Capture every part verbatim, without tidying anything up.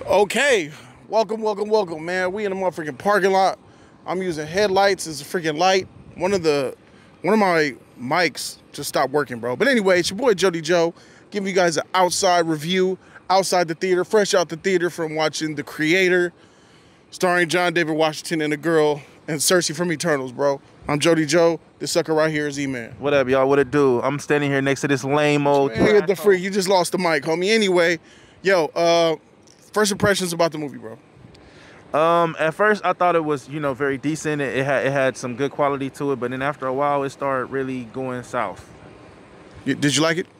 Okay, welcome, welcome, welcome, man. We in the motherfucking parking lot. I'm using headlights as a freaking light. One of the, one of my mics just stopped working, bro. But anyway, it's your boy Jody Joe, giving you guys an outside review, outside the theater, fresh out the theater from watching The Creator, starring John David Washington and a girl, and Cersei from Eternals, bro. I'm Jody Joe. This sucker right here is E-Man. What up, y'all? What it do? I'm standing here next to this lame old. Man, get the freak. You just lost the mic, homie. Anyway, yo, uh, first impressions about the movie, bro. Um, at first I thought it was, you know, very decent. It, it had it had some good quality to it, but then after a while it started really going south. You, did you like it?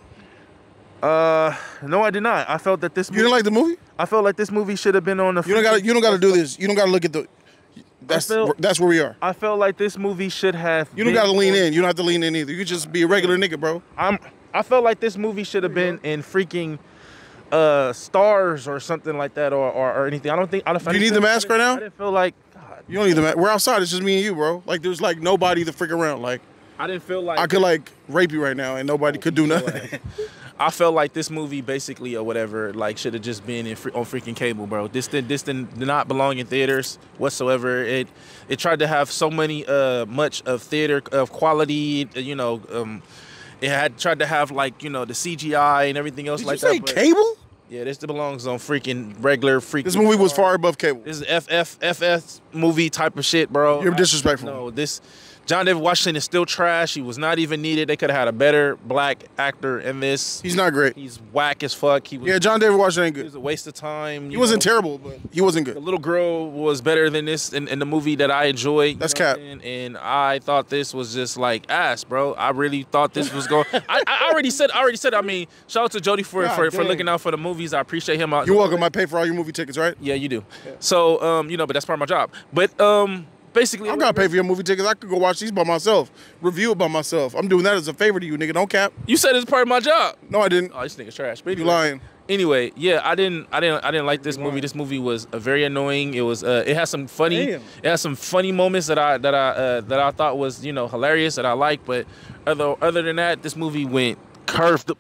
Uh, no, I did not. I felt that this. You didn't like the movie? I felt like this movie should have been on the. You don't got. You don't got to do this. You don't got to look at the. That's felt, that's where we are. I felt like this movie should have. You don't got to lean in. You don't have to lean in either. You could just be a regular nigga, bro. I'm. I felt like this movie should have been in freaking. Uh, stars or something like that, or, or, or anything. I don't think. I don't. You need the mask right now? I didn't feel like. God, you don't need the mask. We're outside. It's just me and you, bro. Like there's like nobody to freak around. Like I didn't feel like I could like rape you right now and nobody could do nothing. I felt like this movie basically or whatever like should have just been in free, on freaking cable, bro. This did this did not belong in theaters whatsoever. It it tried to have so many uh much of theater of quality, you know. Um, it had tried to have like you know the C G I and everything else did like you say that. But cable? Yeah, this belongs on freaking regular freaking. This movie was far above cable. This is F F F F movie type of shit, bro. You're disrespectful. No, this John David Washington is still trash. He was not even needed. They could have had a better black actor in this. He's not great. He's whack as fuck. He was, yeah, John David Washington ain't good. It was a waste of time. He wasn't know. terrible, but he wasn't good. The little girl was better than this in, in the movie that I enjoyed. That's cap. And, and I thought this was just like ass, bro. I really thought this was going. I, I already said. I already said. I mean, shout out to Jody for God for, dang. for looking out for the movies. I appreciate him. You're welcome. I pay for all your movie tickets, right? Yeah, you do. Yeah. So, um, you know, but that's part of my job. But um. Basically, I'm gonna pay for your movie tickets. I could go watch these by myself, review it by myself. I'm doing that as a favor to you, nigga. Don't cap. You said it's part of my job. No, I didn't. Oh, this nigga's trash. But You anyway, lying. Anyway, yeah, I didn't, I didn't, I didn't like this movie. This movie was uh, very annoying. It was, uh, it has some funny, Damn. it has some funny moments that I that I uh, that I thought was you know hilarious that I liked. But other other than that, this movie went curved.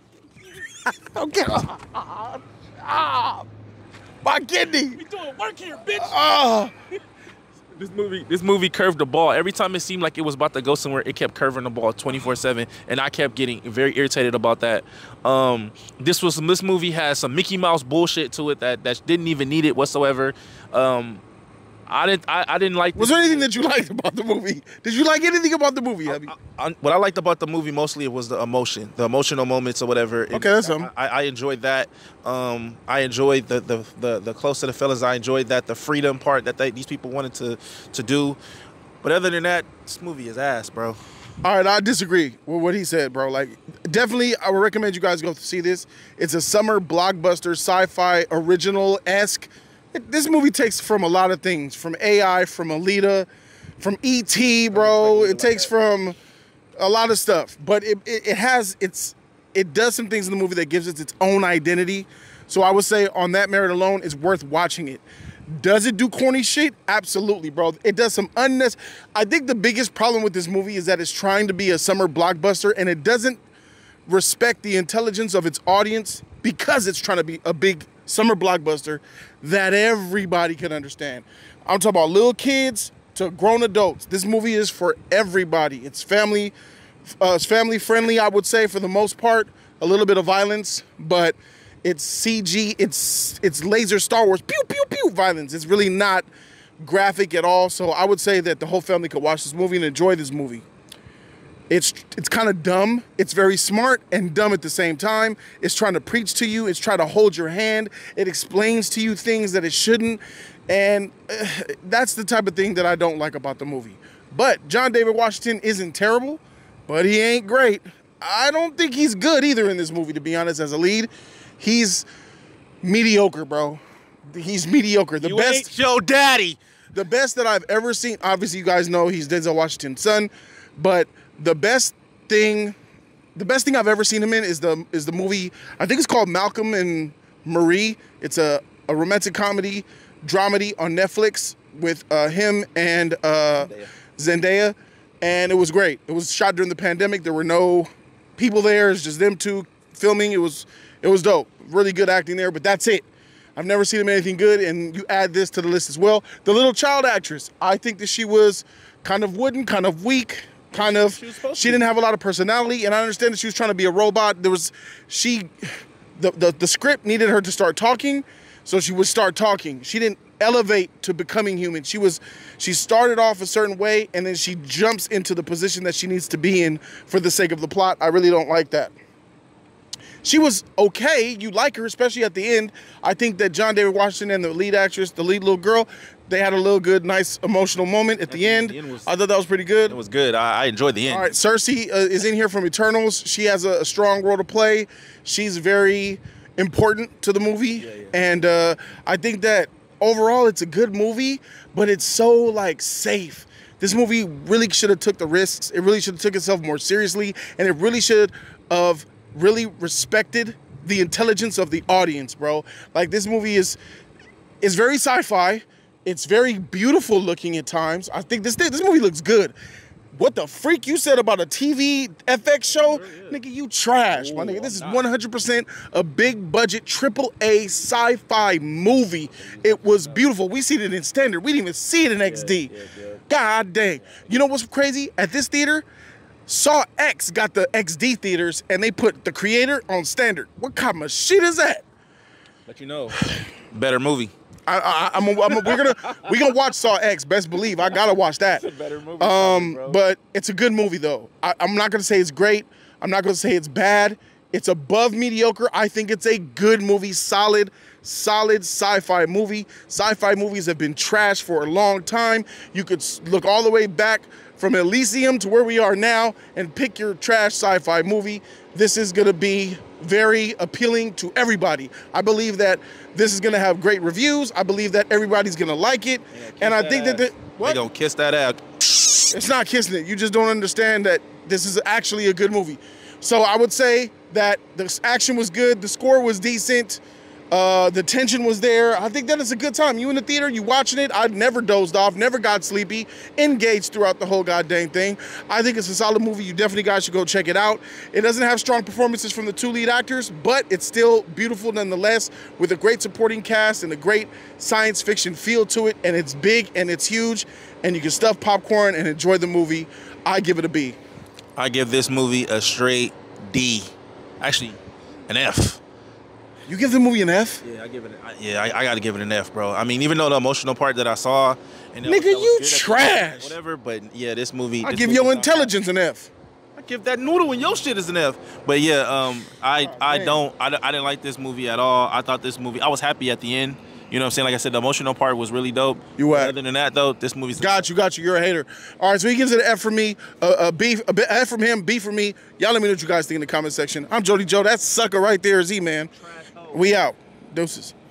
Okay. Ah, ah, my kidney. We doing work here, bitch. Ah. This movie, this movie curved the ball. Every time it seemed like it was about to go somewhere, it kept curving the ball twenty-four seven, and I kept getting very irritated about that. Um, this was this movie has some Mickey Mouse bullshit to it that that didn't even need it whatsoever. Um, I didn't, I, I didn't like. Was there anything that you liked about the movie? Did you like anything about the movie? I, I, I, what I liked about the movie mostly was the emotion, the emotional moments or whatever. Okay, that's something. I, I enjoyed that. Um, I enjoyed the, the the the close to the fellas. I enjoyed that the freedom part that they, these people wanted to to do. But other than that, this movie is ass, bro. All right, I disagree with what he said, bro. Like, definitely, I would recommend you guys go to see this. It's a summer blockbuster, sci-fi, original-esque. It, this movie takes from a lot of things, from A I, from Alita, from E T, bro. It takes from a lot of stuff, but it, it, it has its, it does some things in the movie that gives it its own identity. So I would say on that merit alone, it's worth watching it. Does it do corny shit? Absolutely, bro. It does some unnecessary. I think the biggest problem with this movie is that it's trying to be a summer blockbuster and it doesn't respect the intelligence of its audience because it's trying to be a big summer blockbuster that everybody can understand. I'm talking about little kids to grown adults. This movie is for everybody. It's family, uh, it's family friendly, I would say, for the most part. A little bit of violence, but it's C G, it's it's laser Star Wars, pew, pew, pew violence. It's really not graphic at all. So I would say that the whole family could watch this movie and enjoy this movie. It's it's kind of dumb. It's very smart and dumb at the same time. It's trying to preach to you. It's trying to hold your hand. It explains to you things that it shouldn't. And uh, that's the type of thing that I don't like about the movie. But John David Washington isn't terrible, but he ain't great. I don't think he's good either in this movie, to be honest, as a lead. He's mediocre, bro. He's mediocre. The you best, ain't your daddy. The best that I've ever seen. Obviously, you guys know he's Denzel Washington's son, but the best thing, the best thing I've ever seen him in is the is the movie. I think it's called Malcolm and Marie. It's a, a romantic comedy dramedy on Netflix with uh, him and uh, Zendaya. Zendaya, and it was great. It was shot during the pandemic. There were no people there. It's just them two filming. It was it was dope. Really good acting there, but that's it. I've never seen him in anything good, and you add this to the list as well. The little child actress, I think that she was kind of wooden, kind of weak, kind of, she, she didn't have a lot of personality, and I understand that she was trying to be a robot. There was, she, the, the, the script needed her to start talking, so she would start talking. She didn't elevate to becoming human. She was, she started off a certain way, and then she jumps into the position that she needs to be in for the sake of the plot. I really don't like that. She was okay. You like her, especially at the end. I think that John David Washington and the lead actress, the lead little girl, they had a little good, nice, emotional moment at, at the, the end. The end was, I thought that was pretty good. It was good. I, I enjoyed the end. All right, Cersei uh, is in here from Eternals. She has a, a strong role to play. She's very important to the movie. Yeah, yeah. And uh, I think that overall it's a good movie, but it's so, like, safe. This movie really should have took the risks. It really should have took itself more seriously, and it really should have really respected the intelligence of the audience, bro. Like, this movie is is very sci-fi. It's very beautiful looking at times. I think this this movie looks good. What the freak you said about a T V F X show? Sure, yeah. Nigga, you trash, Ooh, my nigga. This is one hundred percent a big budget, triple A sci-fi movie. It was beautiful. We seen it in standard. We didn't even see it in X D. Yeah, yeah, yeah. God dang. You know what's crazy? At this theater, Saw X got the X D theaters, and they put the creator on standard. What kind of shit is that? But you know, better movie. I, I, I'm, a, I'm a, we're gonna we gonna watch Saw X. Best believe I gotta watch that. It's a better movie. Um, probably, but it's a good movie though. I, I'm not gonna say it's great. I'm not gonna say it's bad. It's above mediocre. I think it's a good movie, solid, solid sci-fi movie. Sci-fi movies have been trash for a long time. You could look all the way back from Elysium to where we are now and pick your trash sci-fi movie. This is gonna be very appealing to everybody. I believe that this is gonna have great reviews. I believe that everybody's gonna like it. Yeah, and I think ass. that, the, what? They gonna kiss that out. It's not kissing it. You just don't understand that this is actually a good movie. So I would say that the action was good. The score was decent. Uh, the tension was there. I think that it's a good time. You in the theater, you watching it. I never dozed off, never got sleepy, engaged throughout the whole goddamn thing. I think it's a solid movie. You definitely guys should go check it out. It doesn't have strong performances from the two lead actors, but it's still beautiful nonetheless, with a great supporting cast and a great science fiction feel to it. And it's big and it's huge, and you can stuff popcorn and enjoy the movie. I give it a B. I give this movie a straight D. Actually, an F. You give the movie an F? Yeah, I give it. I, yeah, I, I got to give it an F, bro. I mean, even though the emotional part that I saw, and nigga, was, you trash. Whatever, but yeah, this movie. I this give movie your intelligence an F. I give that noodle and your shit is an F. But yeah, um, I oh, I don't I, I didn't like this movie at all. I thought this movie. I was happy at the end. You know what I'm saying? Like I said, the emotional part was really dope. You what? Other than that, though, this movie's got you, got you. You're a hater. All right, so he gives it an F from me, uh, a B, a B, F from him, B from me. Y'all let me know what you guys think in the comment section. I'm Jody Joe. That sucker right there is he, man. We out. Doses.